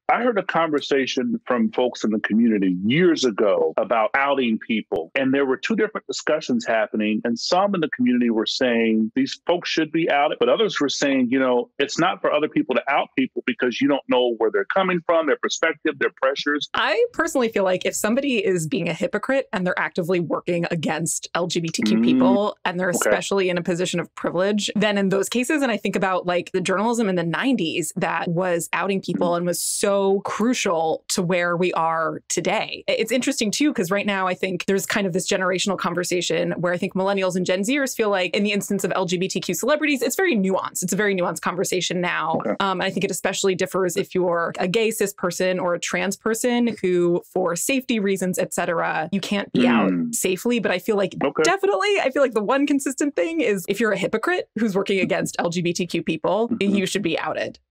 I heard a conversation from folks in the community years ago about outing people. And there were two different discussions happening. And some in the community were saying these folks should be outed, but others were saying, it's not for other people to out people because you don't know where they're coming from, their perspective, their pressures. I personally feel like if somebody is being a hypocrite and they're actively working against LGBTQ people and they're especially in a position of privilege, then in those cases, and I think about like the journalism in the 90s that was outing people and was so crucial to where we are today. It's interesting too, because right now I think there's kind of this generational conversation where I think millennials and Gen Zers feel like in the instance of LGBTQ celebrities, it's very nuanced. It's a very nuanced conversation now. I think it especially differs if you're a gay cis person or a trans person who, for safety reasons, et cetera, you can't be out safely. But I feel like definitely, I feel like the one consistent thing is if you're a hypocrite who's working against LGBTQ people, you should be outed.